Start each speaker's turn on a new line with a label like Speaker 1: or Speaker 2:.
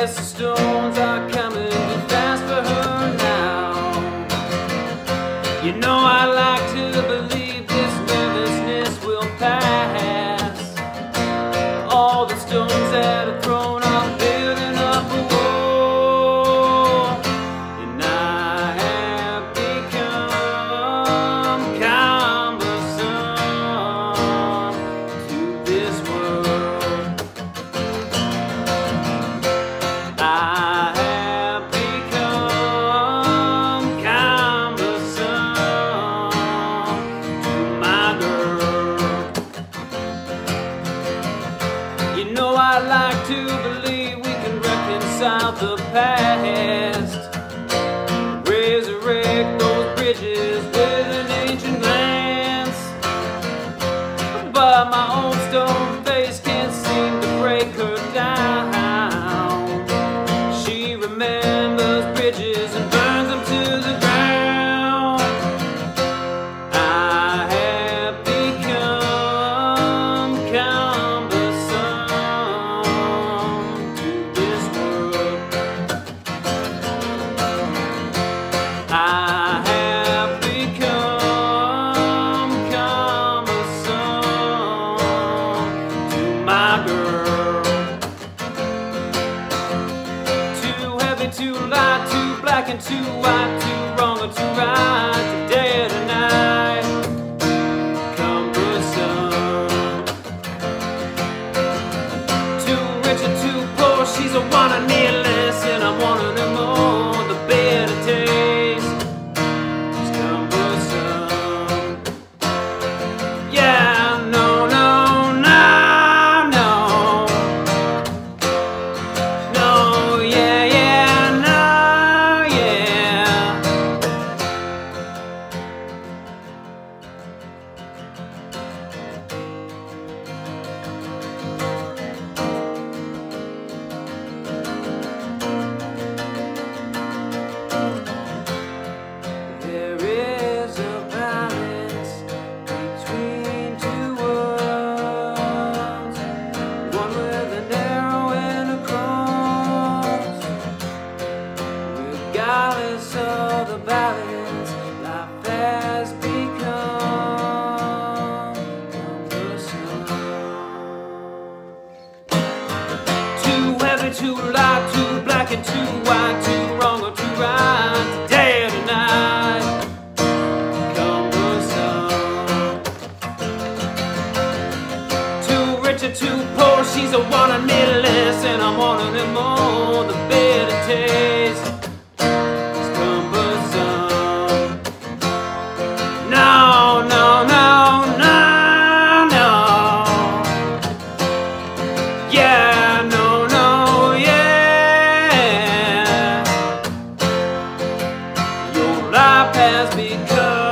Speaker 1: guess the stones are coming too fast for her now. You know I like to believe this nervousness will pass. All the stones that are thrown are building up a wall, and I have become cumbersome to this world. I have become cumbersome to my girl. You know I like to believe we can reconcile the past, resurrect those bridges with an ancient glance. But my old stone face can't seem to break her down. She remembers bridges and burns them to the ground. I have become cumbersome to this world. I have become cumbersome to my girl. Too heavy, too light, too black and too white, too wrong or too right, today or tonight. Cumbersome. Too rich or too poor, she's a one I need less, and I'm one of them all. The better taste is cumbersome. Yeah, no, no, no, no. No, yeah, yeah, no, yeah. There is a balance between two worlds, one with an arrow and a cross. Regardless of the balance, life has become cumbersome. Too heavy, too light, too black and too white, too wrong or too right, today or tonight. Cumbersome. Too rich or too poor, she's a one I need less, and I'm one of them all. The bitter taste is cumbersome. No, no, no, no, no. Yeah, no, no, yeah. Your life has become